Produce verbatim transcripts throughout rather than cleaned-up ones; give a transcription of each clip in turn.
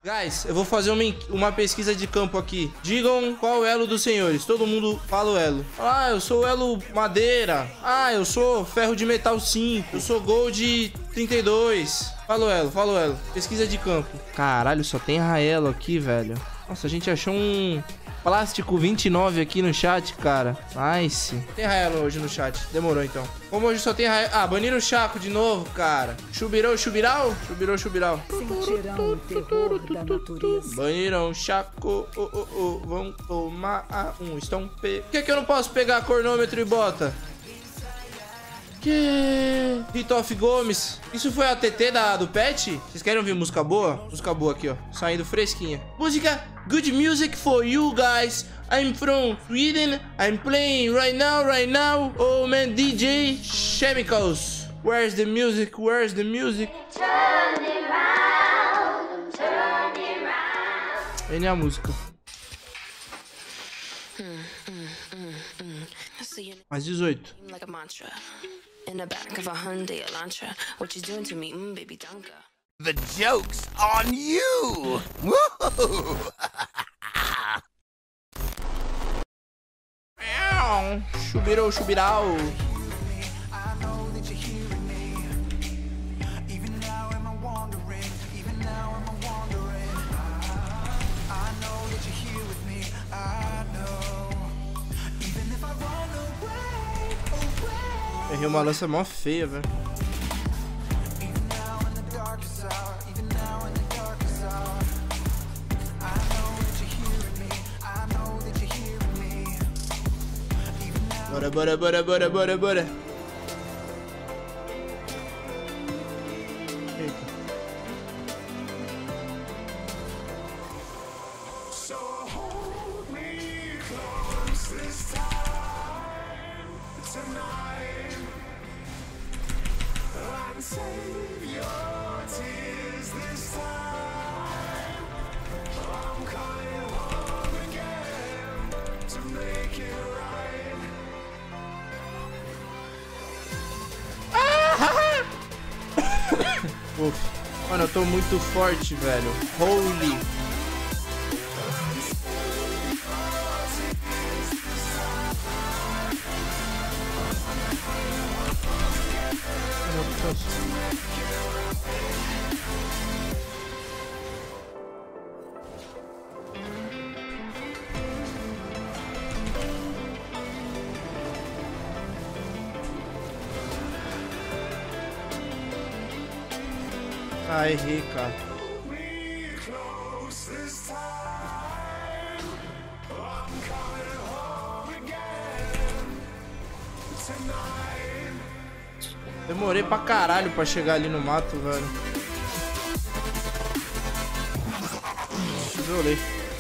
Guys, eu vou fazer uma, uma pesquisa de campo aqui. Digam qual o elo dos senhores. Todo mundo fala o elo. Ah, eu sou elo madeira. Ah, eu sou ferro de metal cinco. Eu sou gold trinta e dois. Fala o elo, fala o elo. Pesquisa de campo. Caralho, só tem Raelo aqui, velho. Nossa, a gente achou um plástico vinte e nove aqui no chat, cara. Nice. Tem Raelo hoje no chat. Demorou, então. Como hoje só tem Raelo... Ah, baniram o Chaco de novo, cara. Chubirou, chubiral? Chubirou, chubiral. Sentirão o terror da natureza. Baniram o Chaco. Oh, oh, oh. Vamos tomar a um estompe. Por que que eu não posso pegar cronômetro e bota? Que... Ritoff Gomes. Isso foi a T T da, do pet? Vocês querem ouvir música boa? Música boa aqui, ó. Saindo fresquinha. Música Good Music for you guys. I'm from Sweden. I'm playing right now, right now. Oh man, D J Chemicals. Where's the music? Where's the music? Turn it round, turn it round. Ele é a música. Mais dezoito. In the back of a Hyundai Elantra, what you doing to me, mm, baby Dunka? The joke's on you! Chubirou, chubiral. Errei uma lança mó feia, velho. Bora, bora, bora, bora, bora, bora. Eita. Uf. Mano, eu tô muito forte, velho. Holy. Ah, errei, cara. Demorei pra caralho pra chegar ali no mato, velho. Isolei.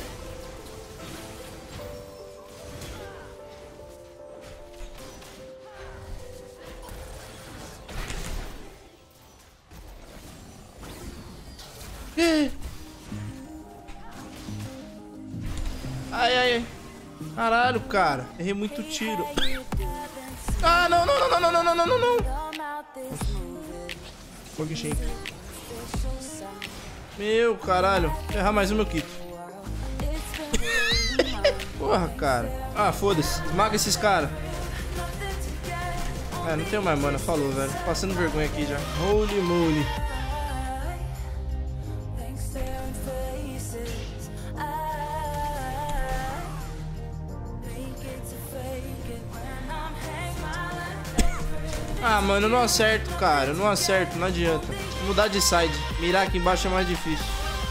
Ai, ai, caralho, cara. Errei muito tiro. Ah, não, não, não, não, não, não, não, não, não. Fog Shake. Meu, caralho. Vou errar mais um, meu kit. Porra, cara. Ah, foda-se. Esmaga esses caras. É, não tenho mais mana. Falou, velho. Tô passando vergonha aqui já. Holy moly. Ah, mano, eu não acerto, cara. Eu não acerto, não adianta. Vou mudar de side. Mirar aqui embaixo é mais difícil.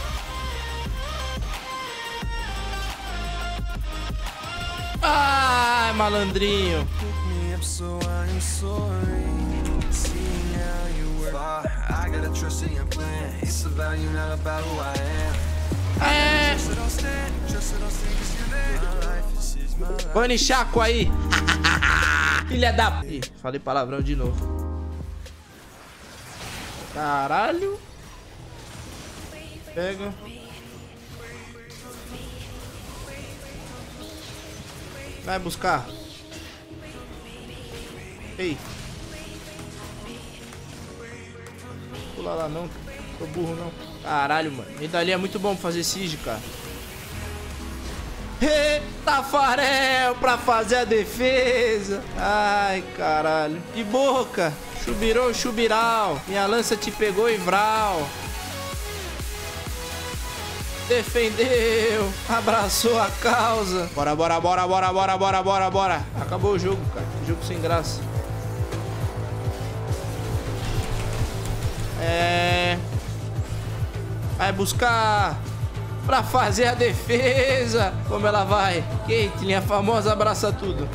Ah, malandrinho. É. Bane Chaco aí. Filha da... Ih, falei palavrão de novo. Caralho. Pega. Vai buscar. Ei. Pula lá não. Sou burro não. Caralho, mano. Medalha é muito bom pra fazer siege, cara. Eita, Farel, pra fazer a defesa. Ai, caralho. Que boca. Chubirou, chubiral. Minha lança te pegou e vral. Defendeu. Abraçou a causa. Bora, bora, bora, bora, bora, bora, bora, bora. Acabou o jogo, cara. Jogo sem graça. É... Vai buscar pra fazer a defesa. Como ela vai? Caitlyn, a famosa abraça tudo.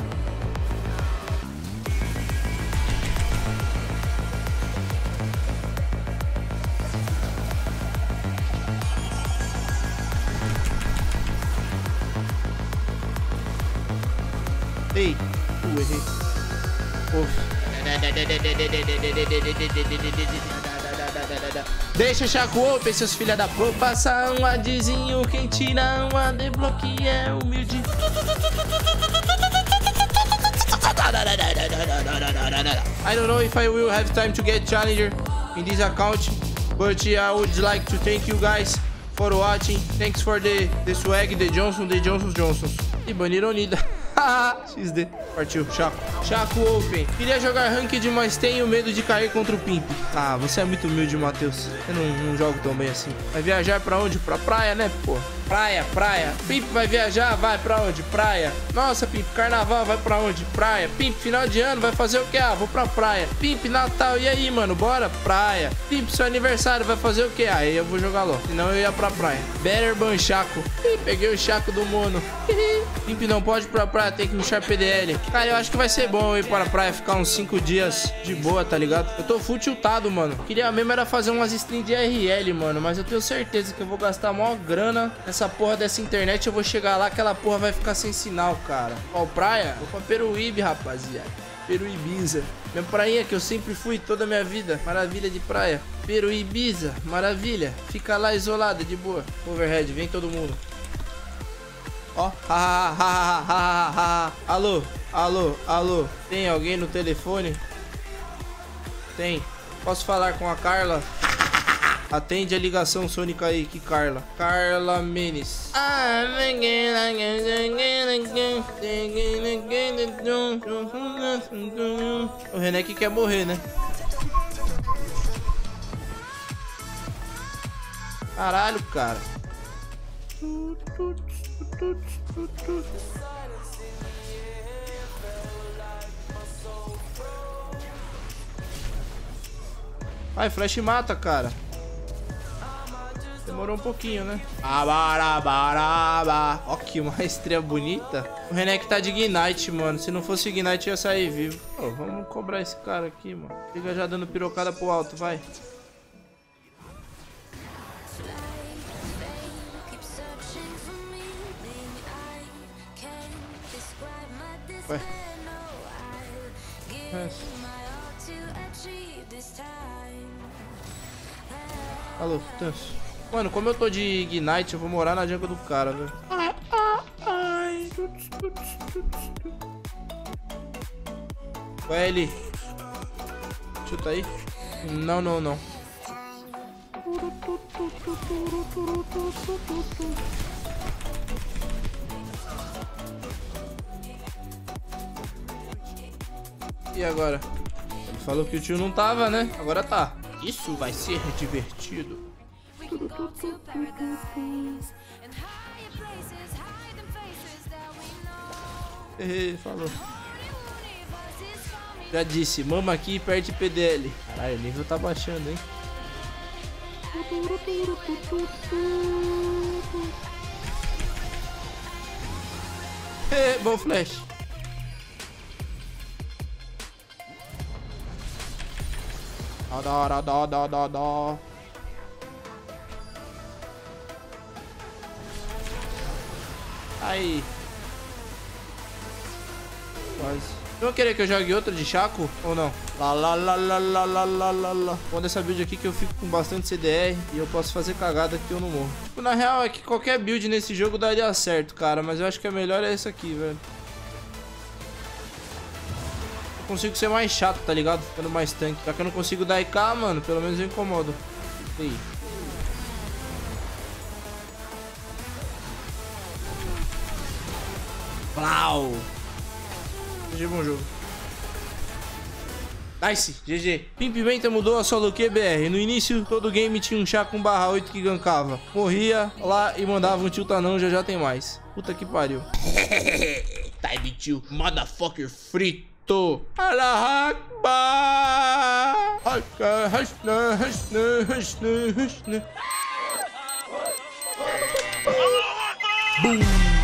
Ei, uh, errei. Ufa. Deixa o Chaco Open, seus filha da pro. Passa um adzinho, quem tira uma debloque é humilde. I don't know if I will have time to get challenger in this account, but I would like to thank you guys for watching. Thanks for the, the swag, the Johnson, the Johnson Johnsons. E baniram Nida. X D. Partiu, Chaco. Chaco Open. Queria jogar ranked, mas tenho medo de cair contra o Pimp. Ah, você é muito humilde, Matheus. Eu não, não jogo tão bem assim. Vai viajar pra onde? Pra praia, né, pô? Praia, praia. Pimp vai viajar, vai pra onde? Praia. Nossa, Pimp, carnaval, vai pra onde? Praia. Pimp, final de ano, vai fazer o quê? Ah, vou pra praia. Pimp, Natal, e aí, mano? Bora? Praia. Pimp, seu aniversário, vai fazer o quê? Aí eu vou jogar LOL. Senão eu ia pra praia. Better ban Chaco. Ih, peguei o Chaco do mono. Pimp não pode ir pra praia, tem que mexer P D L. Cara, eu acho que vai ser bom ir para a praia, ficar uns cinco dias de boa, tá ligado? Eu tô full tiltado, mano. Queria mesmo era fazer umas streams de R L, mano. Mas eu tenho certeza que eu vou gastar maior grana nessa porra dessa internet. Eu vou chegar lá, aquela porra vai ficar sem sinal, cara. Ó, praia? Vou pra Peruíbe, rapaziada. Peruíbiza. Minha prainha que eu sempre fui toda a minha vida. Maravilha de praia. Peruíbiza, maravilha. Fica lá isolada, de boa. Overhead, vem todo mundo. Ó, ha, ha, ha, ha, ha. Alô, alô, alô. Tem alguém no telefone? Tem. Posso falar com a Carla? Atende a ligação sônica aí, que Carla. Carla Menes. O Renek quer morrer, né? Caralho, cara. Ai, flash mata, cara. Demorou um pouquinho, né? Ó, que maestria bonita. O Renek tá de Ignite, mano. Se não fosse Ignite, ia sair vivo. Pô, vamos cobrar esse cara aqui, mano. Fica já dando pirocada pro alto, vai. Ué. É. Alô, Tanso. Mano, como eu tô de Ignite, eu vou morar na jungle do cara, velho. Ai, ai, ai. Ué, ele. Chuta aí. Não, não, não. E agora? Ele falou que o tio não tava, né? Agora tá. Isso vai ser divertido. Ele falou. Já disse, mama aqui e perde P D L. Caralho, o nível tá baixando, hein? É, bom flash. Dó, dó, dó, dó, dó, dó. Aí. Quase. Vão querer que eu jogue outra de Chaco ou não? Lá, lá, lá, lá, lá, lá, lá, lá, lá. Vou dessa build aqui que eu fico com bastante C D R e eu posso fazer cagada que eu não morro. Tipo, na real é que qualquer build nesse jogo daria certo, cara. Mas eu acho que a melhor é essa aqui, velho. Eu consigo ser mais chato, tá ligado? Ficando mais tanque. Já que eu não consigo dar I K, mano, pelo menos eu incomodo. Ei. Blau. G G, bom jogo. Nice, G G. Pim Pimenta mudou a solo Q B R. No início, todo game tinha um chá com barra oito que gankava. Morria lá e mandava um tilta não, já já tem mais. Puta que pariu. Time tio, motherfucker frito. Allah Akbar. Boom.